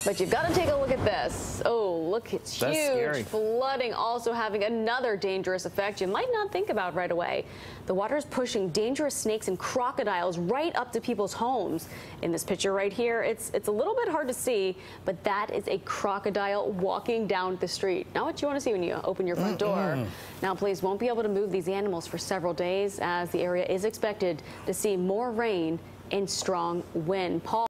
But you've got to take a look at this. Oh, look, it's That's huge. scary. Flooding also having another dangerous effect you might not think about right away. The water is pushing dangerous snakes and crocodiles right up to people's homes. In this picture right here, it's a little bit hard to see, but that is a crocodile walking down the street. Not what you want to see when you open your front door. Now, police won't be able to move these animals for several days as the area is expected to see more rain and strong wind. Paul